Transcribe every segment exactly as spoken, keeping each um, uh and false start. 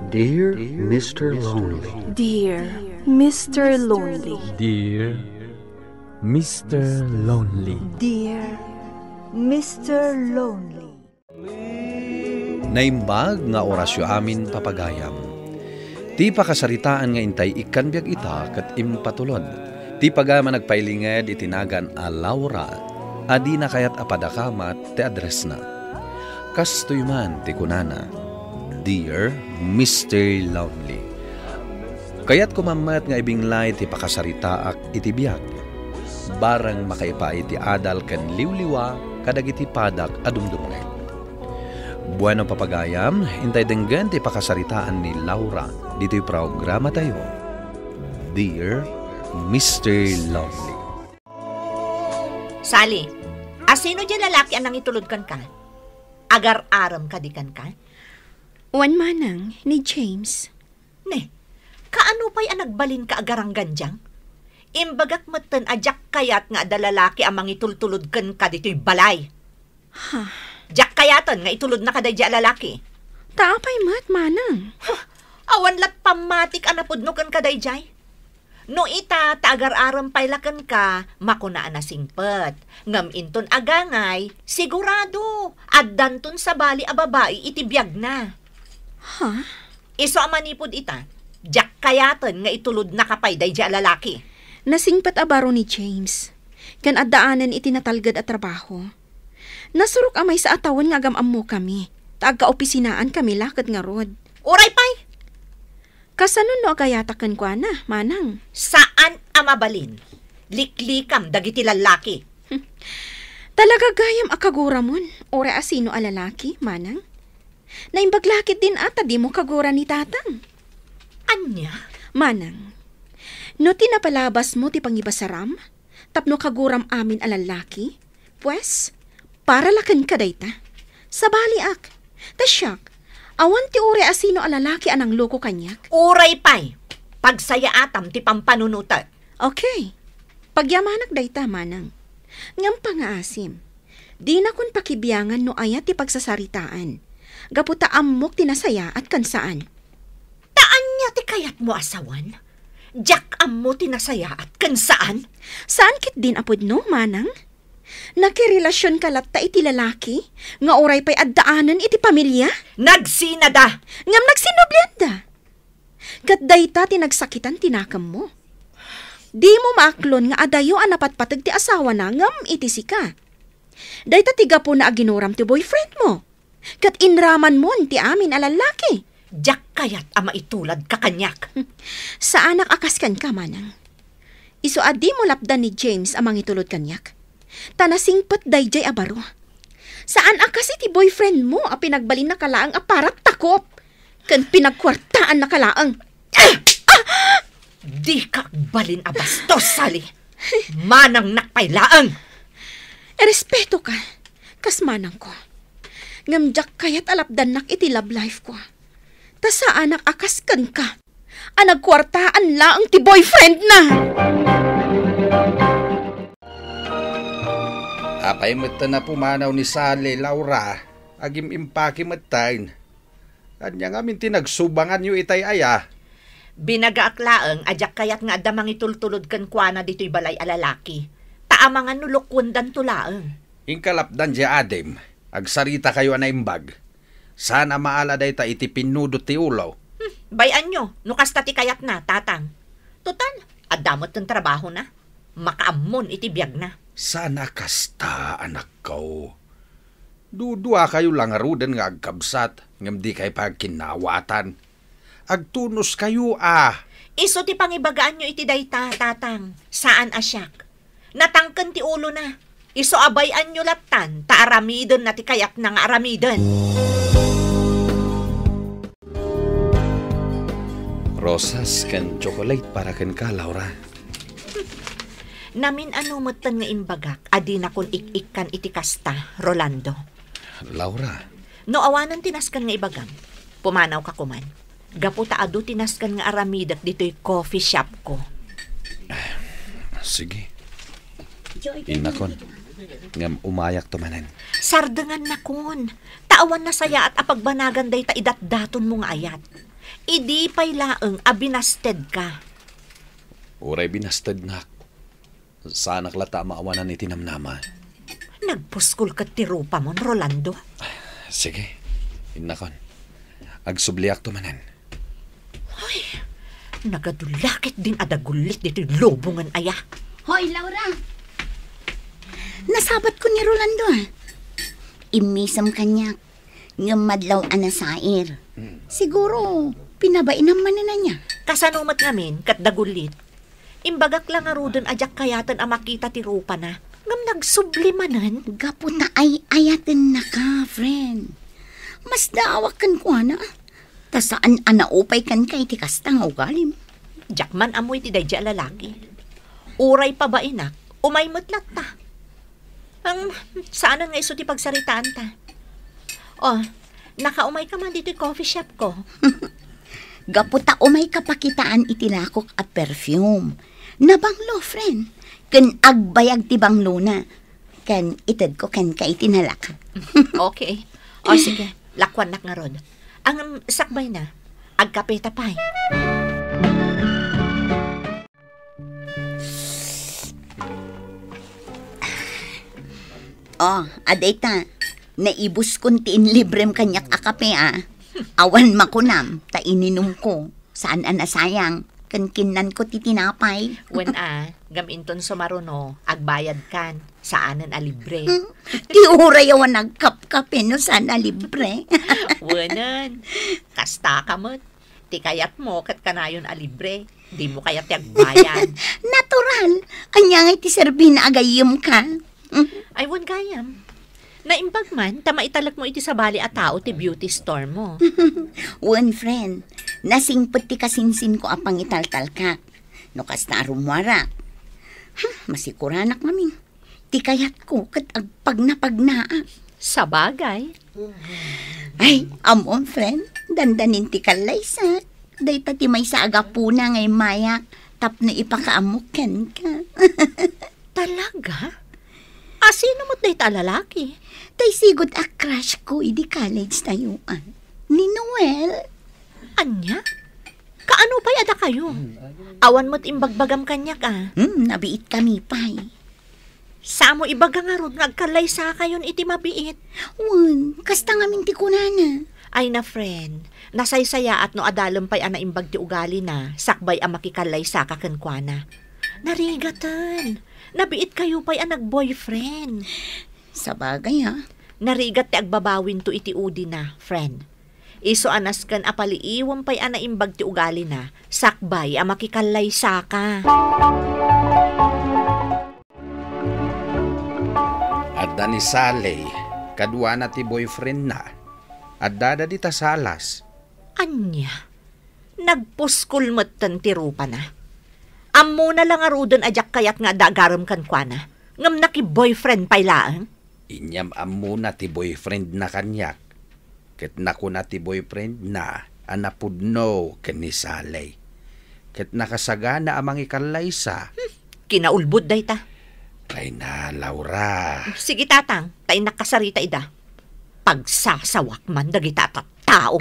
Dear Mister Lonely. Dear Mister Lonely. Dear Mister Lonely. Dear Mister Lonely. Naimbag nga orasyo amin papagayam. Ti pakasaritaan nga intay ikan biag ita kat impatulod. Ti pagama nagpailinged itinagan a Laura, adi na kayat apadakamat ti address na. Kastoy man ti kunana, Dear Mister Lonely. Kayat kumamat nga ibinglay ti pakasaritaak iti biag. Barang makaipay ti adal kan liwliwa kadagiti padak adumdumngeg. Bueno papagayam, intay denggan ti pakasaritaan ni Laura dito'y programa tayo. Dear Mister Lonely. Sally, asino dyan lalaki anang itulod kan ka? Agar-aram ka di kan ka? Wan manang ni James. Ne, kaano pa'y ang nagbalin ka agarang ganjang? Imbagak matan ajak kayat nga adalalaki amang itultulod kan ka dito'y balay. Ha? Jak kayatan nga itulod na kaday dya lalaki. Taapay mat manang. Huh, awan lat pamatik anapudno kan kaday jay. No ita, taagar-aram pailakan ka, makunaan na singpet. Ngam inton agangay, sigurado, addanton sa bali a babae itibiyag na. Ha? Iso amanipod ita, jak kayatan nga itulod na kapay day dya lalaki. Nasingpat abaro ni James. Kan addaanan itinatalgad at trabaho. Nasurok amay sa atawan nga agamammo kami. Taga-opisinaan kami lakad nga rod. Uray pay! Kasanon no agayatakan ko na, manang? Saan amabalin? Liklikam dagiti lalaki. Hm. Talaga gayam akagura mon. Ora asino alalaki, manang? Naimbaglakit din ata di mo kagura ni tatang. Anya? Manang, no tinapalabas mo ti pangibasaram, tapno kaguram amin alalaki, pues, para lakan ka dayta. Sabali ak, tasyak, awan ti uri asino alalaki anang loko kanyak. Uray pay, pagsaya atam ti pampanunutat. Okay, pagyamanak dayta manang. Ngam pangaasim, di na kun pakibiyangan no ayat ti pagsasaritaan. Gaputa amok tinasaya at kansaan. Taan niya ti kayat mo asawan? Jak ammo tinasaya at kansaan? Saan kit din apod no, manang? Nakirelasyon ka latta iti lalaki, nga oray pa'y addaanan iti pamilya? Nagsinada! Ngam nagsinublianda. Kat dayta tinagsakitan tinakam mo. Di mo maaklon nga adayo anapatpatag ti asawa na ngam iti sika. Dayta tiga po na aginuram ti boyfriend mo. Kat inraman mo ti amin alalaki. Jak kayat ama itulad kakanyak. Sa anak akaskan ka, manang. Iso adi mo lapdan ni James amang itulod kanyak. Tanasingpet dayjay abaro. Saan akas iti boyfriend mo a pinagbalin na kalaang aparat takop? Kan pinagkwartaan na kalaang. Ah! Ah! Di ka balin abastos, Sally. Manang nakpailaang. E respeto ka, kas manang ko. Ngamjak kayat alapdan nak iti love life ko. Ta sa anak akaskan ka. Anagkwartaan laang ti boyfriend na. Apay mata na pumanaw ni Sally, Laura. Agim impaki matain. Anya nga minti nagsubangan yu itay aya. Binagaklaang ajak kayat nga adamang itultulod kan kuana dito'y balay alalaki. Taamangan nulukwendan tulaang. Inkalapdan dya adem. Agsarita kayo anaimbag. Sana maala day ta iti pinudot ti ulaw. Hmm, bayan nyo, nukasta ti kayat na, tatang. Total, adamot ng trabaho na. Makaamon iti biyag na. Sana kasta, anak ko. Dudua kayo lang arudan nga agkabsat, ngam di kayo pagkinawatan. Agtunos kayo ah. Iso ti pangibagaan nyo iti dayta, tatang. Saan asyak? Natangken ti ulo na. Iso abayan nyo latan, ta aramiden na ti kayat ng aramiden. Rosas kan chocolate para kan ka, Laura. Namin ano matan nga imbagak, adi na kun ik-ikan iti kasta, Rolando. Laura. No awanan tinaskan nga ibagang, pumanaw ka kuman. Gaputa adu tinaskan nga aramidak dito'y coffee shop ko. Sige. Inakon. Ngam umayak tumanan. Sardengan na kun. Taawan na saya at apagbanagan day ta idat-daton mo nga ayat. Idi pa'y laeng abinasted ka. Uray binastad nga. Saan naklata maawanan ni tinamnama? Nagpuskol ka ti rupa mon, Rolando. Sige, inakon. Agsubliak to manan. Ay, nagadulakit din adagulit dito lobongan aya. Hoy, Laura! Nasabat ko ni Rolando ah. Imisam kanya ng madlaw anasair. Siguro, pinabain naman na niya. Kasanumat ngamin, kat dagulit. Imbagak lang nga rudon ajak kayatan ang makita ti rupa na. Ngam nagsublimanan. Gapo na ay ayatin na ka, friend. Mas daawak kan ko na. Ta saan anaupay kan kay ti kastang ugalim. Jakman amoy ti dayja lalaki. Uray pa ba inak? Umay matlat ta. Ang saan nga iso ti pagsaritaan ta? Oh, nakaumay ka man dito coffee shop ko. Gapo ta umay kapakitaan itilakok at perfume. Nabanglo, friend. Kan agbayag ti banglo na. Kan ited ko kan ka itinalak. Okay. O sige, lakwan nak nga rod. Ang sakbay na, agkape tapay. Oh, adeta. Naibus kun tiin librem kanyak akape ah. Awan makunam, ta ininom ko. Saan anasayang? Kan kinan ko titinapay. When ah, gaminton sumaruno, agbayad kan, saanan a libre. Di uray awan nagkap-kape no sana libre. Wanan, kasta ka mo. Ti kayat mo kat kanayon a libre. Di mo kayat ti agbayad. Natural. Anya nga iti serbi na agayim ka. Ay, wan gayam. Naimbag man, tama italak mo iti sa bali at tao ti beauty store mo. One friend, nasingpet ti kasinsin ko apang italtal ka. No kasta rumwara. Huh, masikuranak namin. Ti kayat ko kat agpag na pagnaa. Sa bagay. Ay, amon friend, dandanin ti kalaysak. Dayta ti may sa agapuna ngay mayak. Tapno ipakaamuken ka. Talaga? Ah, sino mo't day ta lalaki? Tay sigod a crush ko idi college tayuan. Ni Noel. Anya? Kaano pa yada kayo? Awan mo't imbagbagam kanya ka. Hmm, nabiit kami pay. Sa mo ibaga nga ron, nagkalay sa kayon iti mabiit. Wan, kasta ngamin ti kunana. Ay na friend, nasaysaya at no adalam pa'y ana imbag ti ugali na, sakbay ang makikalay sa kakankwana. Narigatan. Nabiit kayo pa'y ang nag-boyfriend. Sa bagay ha. Narigat ti agbabawin to iti udi na, friend. Iso anas kan apaliiwam pa'y ana imbag ti ugali na, sakbay ang makikalay sa ka. At dani Saleh, kadwa na ti boyfriend na. At dada di ta salas. Anya? Nagpuskul mo't ti rupa na. Amo na lang arudon ajak kayat nga dagaram kan kwa na. Ngam naki-boyfriend pa'y laang. Inyam amo na ti boyfriend na kanyak. Ket naku na ti boyfriend na anapudno ken ni Saleh. Ket nakasagana amang ikalaysa. Hmm, kinaulbud day ta. Ay na, Laura. Sige tatang, tay nakasarita ida. Pagsasawak man dagita at tao.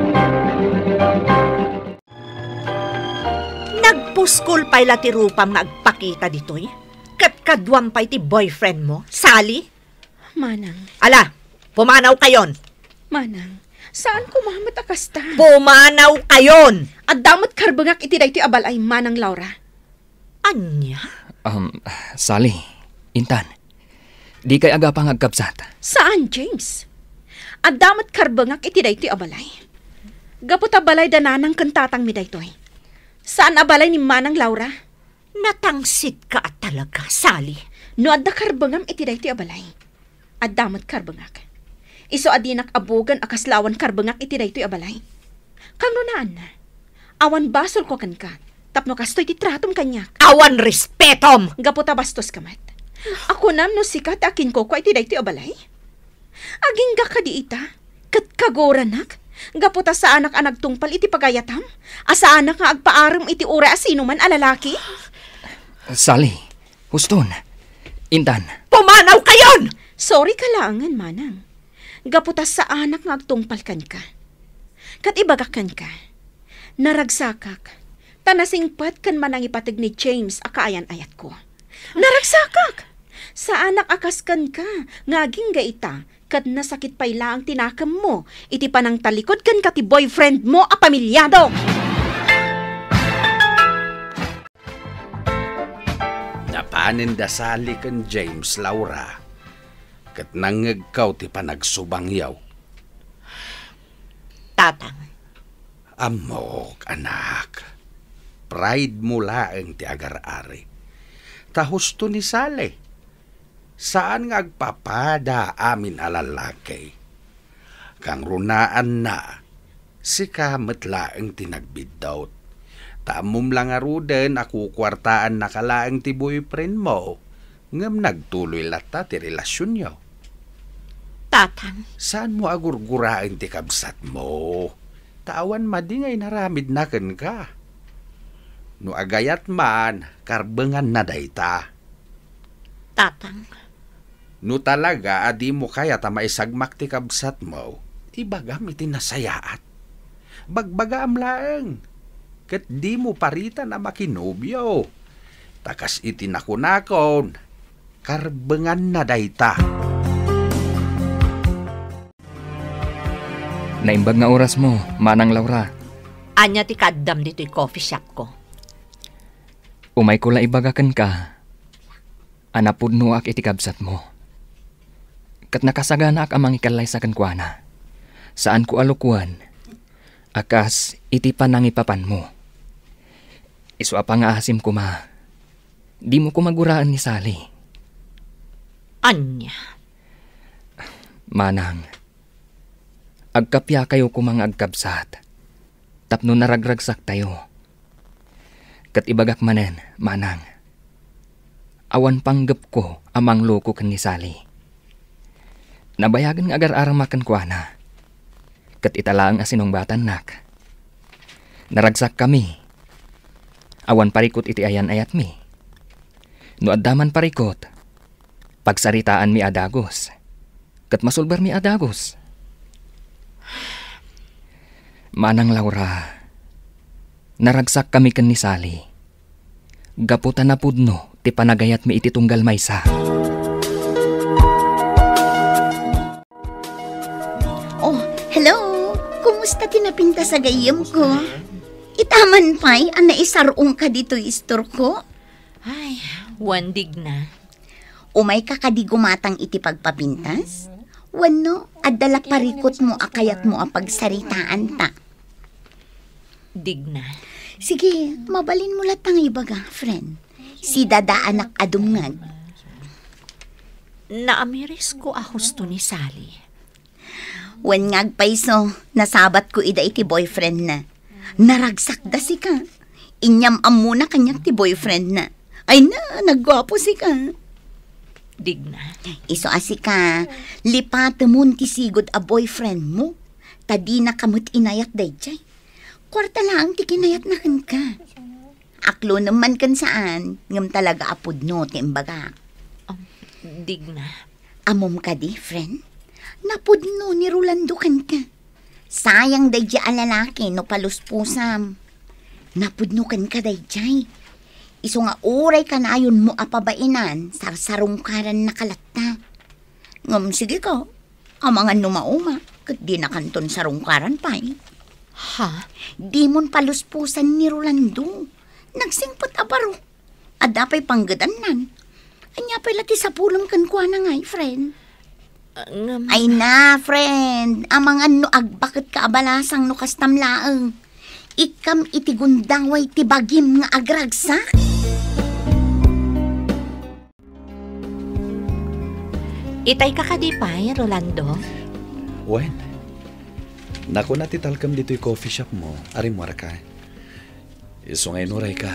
Nagpuskol pa'y lati rupam nga agpakita ditoy. Kat kadwam pa'y ti boyfriend mo, Sally. Manang, Ala, pumanaw kayon. manang, saan ko mahamat akasta? Pumanaw kayon. At damat karbangak iti dayti abalay, Manang Laura. Anya? Um, Sally, Intan, di kay aga pang agkapsat. Saan, James? At damat karbangak iti dayti abalay. Gapot abalay dananang kantatang mi daytoy. Saan abalay ni Manang Laura? Natangsit ka at talaga, Sally. No adda karbangam iti dayti abalay. At damat karbangak. Iso adinak abugan akaslawan karbangak iti daytoy abalay. Kang nunaan na. Awan basol ko kan ka. Tapno kastoy ti tratom kanyak. Awan respetom! Gapota bastos kamat. Ako nam no sikat akin ko ko iti daytoy abalay. Aging ga ka di ita. Kat kagoranak. Gapota sa anak anag tungpal iti pagayatam. Asa anak nga agpaaram iti ura asino man alalaki. Sally, huston, Intan. Pumanaw kayon! Sorry kalangan, Manang. Gapota sa anak nga agtungpal kan ka. Kat ibagakan ka. Naragsakak. Tanasingpat kan manang ipatig ni James akaayan ayat ko. Naragsakak! Sa anak akaskan ka, ngaging ga ita, kad nasakit payla ang tinakam mo, iti panang talikod kan kati boyfriend mo a pamilyado. Napanin dasali kan James, Laura. Kat nangagkaw ti panagsubangyaw. Tatang, Amok, anak. Pride mo laeng ti agar-ari. Tahusto ni Sale. Saan nga agpapada amin alalaki? Kang runaan na, si kamet laeng tinagbiddaw. Tamom lang aruden ako kwartaan nakalaeng ti boyfriend mo. Ngam nagtuloy lata ti relasyon nyo. tatang, Saan mo agurgurain ti kabsat mo? Tawan madingay naramid naken ka. No agayat man, karbengan na dayta. tatang, No talaga, adi mo kaya ta maisagmak ti kabsat mo, ibagam iti nasayaat. Bagbagam laeng. Kat di mo parita na makinobyo. Takas iti nakunakon, karbengan na dayta. Naimbag nga oras mo, Manang Laura. anya ti kaddam dito'y coffee shop ko. Umay ko la ibagakan ka. Anapudno ak iti kabsat mo. Kat nakasagana ak amang ikalay sa kankwana. Saan ko alukuan? Akas iti panangipapan mo. Isu apa nga asim ko ma. Di mo ko maguraan ni Sally. Anya, Manang, agkapya kayo kumang agkabsat. Tapno naragragsak tayo. Kat ibagak manen, Manang. Awan panggap ko amang loko kan ni Sally. Nabayagan nga agar-arang makan kwa na. Kat italaang asinong batan nak. Naragsak kami. Awan parikot iti ayan ayat mi. No addaman parikot. Pagsaritaan mi adagos. Kat masulbar mi adagos. Manang Laura, naragsak kami kan ni Sally. Gaputan na pudno, ti panagayat mi iti tunggal maysa. Oh, hello! Kumusta tinapinta sa gayam ko? Itaman pa'y, ang naisarong ka dito istor ko? ay, wandig na. Umay ka kadi gumatang iti pagpapintas? Wano, adala parikot mo akayat mo ang pagsaritaan ta. Dig na. Sige, mabalin mo latang ibaga, friend. Si dada anak adungag. Naamiris ko ahusto ni Sally. Wan ngagpaiso, nasabat ko ida iti boyfriend na. Naragsak da si ka. Inyam amo na kanyak ti boyfriend na. Ay na, nagwapo si ka. Dig na. Iso asi ka, lipat mo ti sigod a boyfriend mo. Tadi na kamut inayat day jay. Kwarta lang ti kinayat na kan ka. Aklo naman kan saan, ngam talaga apod no timbaga. Um, dig na. Amom ka di, friend? Napod no ni Rolando kan ka. Sayang day jay a lalaki no paluspusam. Napod no kan ka day jay. Iso nga uray ka na ayon mo apabainan, sarsarungkaran na kalatta. Ngam sige ko, amangan no mauma, kat di na kanton sarungkaran pa eh. Ha? Di mon paluspusan ni Rolando. Nagsingpot abaro. Adapay panggadanan. Anya pala ti sa pulang kan kwa na ngay, friend. Uh, ngam, Ay na, friend. Amang ano agbakit ka abalasang no kastamlaeng. Ikam iti gundangway ti bagim nga agragsa. itay ka kadipay, Rolando. Wen, naku na ti talkam dito'y coffee shop mo. Ari mo ka. Iso ngay nuray ka.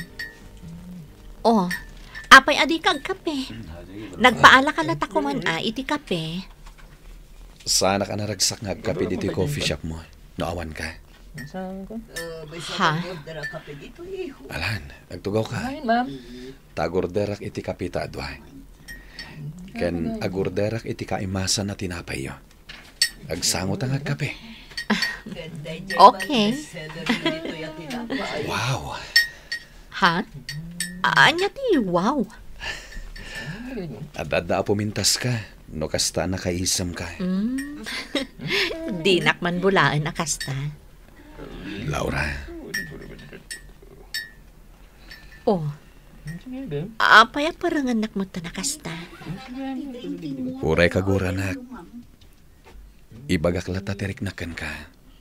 Oh, apay adi kag kape. Nagpaala ka lata ko man a iti kape. Sana ka naragsak nga kape dito'y coffee shop mo. Noawan ka. Ha? Alan, nagtugaw ka. Tagorderak iti kapita adwa. Ken agorderak iti kaimasa na tinapay yo. Agsangot ang agkape. Okay. Wow. Ha? Anya ti, wow. Adada pumintas ka. No kasta nakaisam ka. Mm. Di nakman bulaan na kasta. Laura. Oh. Apay parangan nakmo ta na kasta. Uray ka goranak. Ibagak lata teriknakan ka.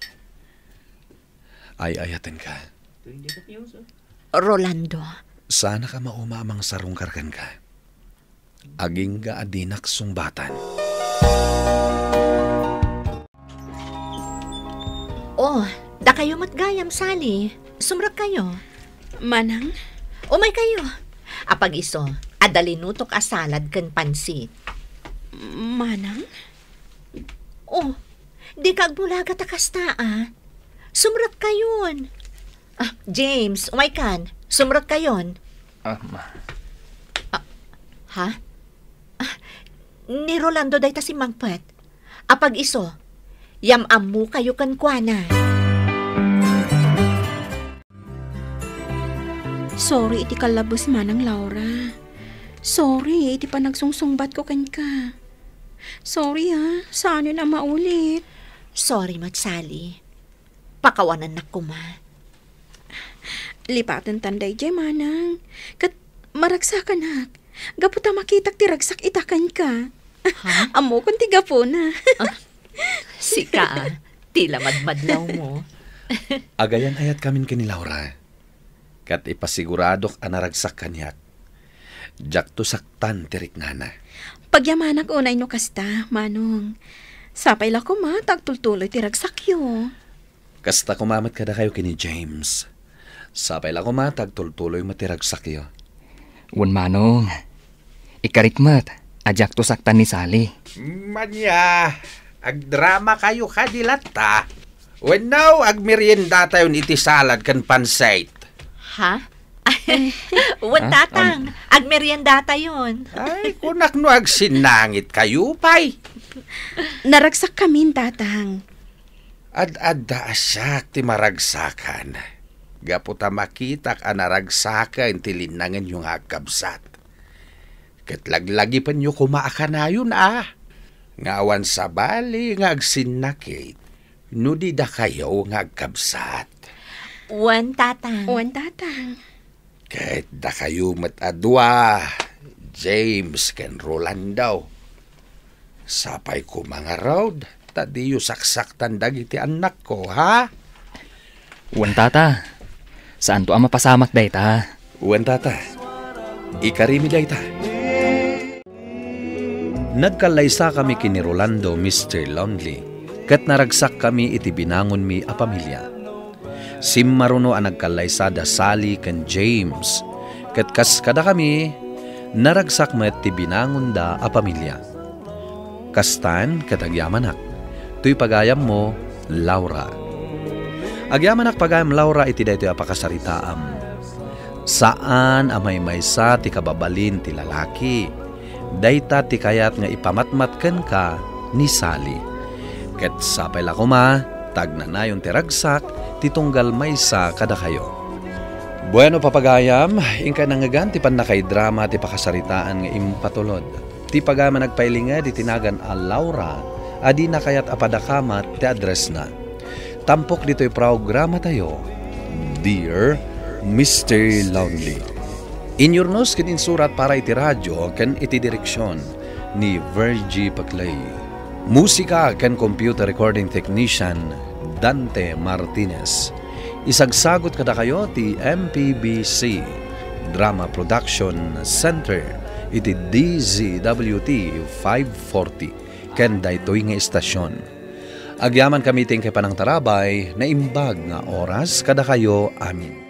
Ay ayatan ka. Rolando. Sana ka maumamang sarungkarkan ka. Aging ga adinak sungbatan. Oh, da kayo matgayam, Sally. Sumrak kayo. Manang? Umay kayo. Apag iso, adalinutok asalad kan pansit. Manang? Oh, di kagbulaga ta kasta ah. Sumrak kayon. Ah, James, umay kan. Sumrak kayon. Ah, ma. Ha? Ah, ni Rolando day ta si Mangpet. Apag iso, yam-am mo kayo kan kuana. Sorry iti kalabos manang Laura. Sorry iti panagsungsungbat ko kan ka. Sorry ha, saan na maulit. Sorry, Matsali. Pakawanan na ko, ma. Lipatan tanday jay manang. Kat maragsakan hak. Gaputa makitak ti ragsak itakan ka. Ha? Amo kon ti gapo na. Sika ah, tila madmadlaw mo. Agayan ayat kamin kini Laura. Kat ipasiguradok anaragsak kanyak. Jak to saktan tirik nana. Pagyamanak unay no kasta, manong. Sapay la ko ma, tagtultuloy ti ragsakyo. Kasta kumamat kada kayo kini James. Sapay la ko ma, tagtultuloy matiragsak yo. Wan manong. Ikarikmat. Ajak to saktan ni Sally. Manya, agdrama kayo kadilata. When now, agmerienda tayo iti salad kan pansait. Ha? Wan tatang, agmerienda tayon. Ay, kunak no agsinangit kayo, pay. Naragsak kamin, tatang. Ad-adda asyak ti maragsakan. Gaputa makitak anaragsakan ti linangan yung agkabsat. Katlaglagi pa nyo kumaakanayon ah. Ngawan sa bali nga agsinakit. Nudi da kayo nga agkabsat. Wan tatang. Wan tatang. Kahit da kayo matadwa, James ken Rolando. Sapay ko mga road, tadiyo saksak tandag iti anak ko, ha? Wan tata. Saan to ang mapasamak day ta? Uwan tata. Ikarimi day ta. Nagkalaysa kami kini Rolando, mister Lonely. Kat naragsak kami iti binangon mi a pamilya. Simmaruno ang nagkalaysa da Sally ken James. Kat kaskada kami, naragsak met ti binangon da a pamilya. Kastan kat agyamanak. Tuy pagayam mo, Laura. Agyamanak pagayam Laura iti daytoy apakasaritaam. Saan amay maysa ti kababalin ti lalaki? Dayta ti kayat nga ipamatmatken ka ni Sally. Ket sapay la kuma, tagnanayon ti ragsak, ti tunggal maysa kada kayo. Bueno papagayam, ingka nangagan ti panakay drama ti pakasaritaan nga impatulod. Ti pagama nagpailinged ti tinagan a Laura, adi na kayat apadakamat ti address na. Tampok dito'y programa tayo, Dear mister Lonely. Inyornos ken insurat para iti radyo ken iti direksyon ni Virgie Paclay. Musika ken computer recording technician Dante Martinez. Isagsagot kada kayo ti M P B C Drama Production Center iti D Z W T five forty ken daytoy nga istasyon. Agyaman kami ting kay panang tarabay na imbag nga oras kada kayo amin.